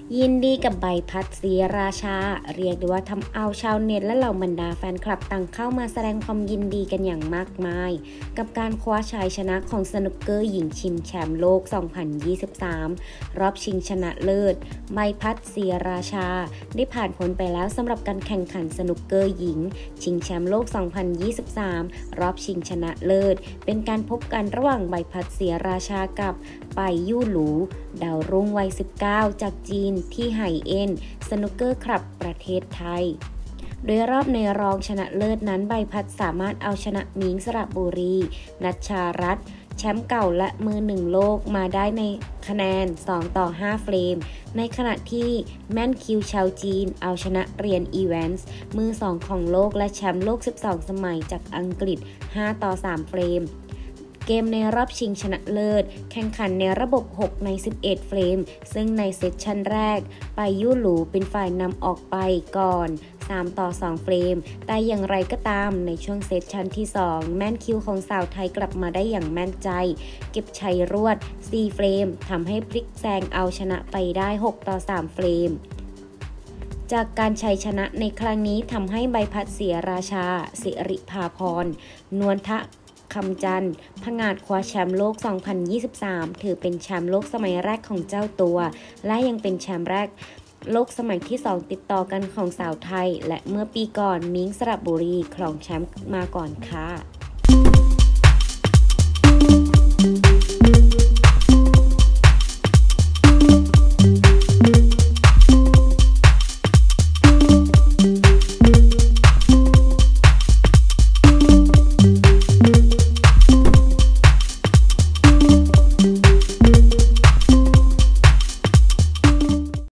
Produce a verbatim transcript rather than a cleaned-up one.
ยินดีกับใบพัดศรีราชาเรียกได้ว่าทำเอาชาวเน็ตและเหล่าบรรดาแฟนคลับต่างเข้ามาแสดงความยินดีกันอย่างมากมายกับการคว้าชัยชนะของสนุกเกอร์หญิงชิงแชมป์โลก สองพันยี่สิบสาม รอบชิงชนะเลิศใบพัดศรีราชาได้ผ่านพ้นไปแล้วสำหรับการแข่งขันสนุกเกอร์หญิงชิงแชมป์โลก สองพันยี่สิบสาม รอบชิงชนะเลิศเป็นการพบกันระหว่างใบพัดศรีราชากับไปยู่หลูดาวรุ่งวัยสิบเก้าจากจีนที่ไห่เอ็นสนุกเกอร์คลับประเทศไทยโดยรอบในรองชนะเลิศนั้นใบพัดสามารถเอาชนะมิงสระบุรีนัชชารัตน์แชมป์เก่าและมือหนึ่งโลกมาได้ในคะแนนสองต่อห้าเฟรมในขณะที่แม่นคิวชาวจีนเอาชนะเรียนอีแวนส์มือสองของโลกและแชมป์โลกสิบสองสมัยจากอังกฤษห้าต่อสามเฟรมเกมในรอบชิงชนะเลิศแข่งขันในระบบหกในสิบเอ็ดเฟรมซึ่งในเซสชั่นแรกไปยู่หลูเป็นฝ่ายนำออกไปก่อนสามต่อสองเฟรมแต่อย่างไรก็ตามในช่วงเซสชั่นที่สองแม่นคิวของสาวไทยกลับมาได้อย่างแม่นใจเก็บชัยรวดสี่เฟรมทำให้พลิกแซงเอาชนะไปได้หกต่อสามเฟรมจากการชัยชนะในครั้งนี้ทำให้ใบพัดศรีราชาสิริภาพรนวลทะคำจันทร์ผงาดคว้าแชมป์โลก สองพันยี่สิบสาม ถือเป็นแชมป์โลกสมัยแรกของเจ้าตัวและยังเป็นแชมป์แรกโลกสมัยที่สองติดต่อกันของสาวไทยและเมื่อปีก่อนมิงสระบุรีครองแชมป์มาก่อนค่ะ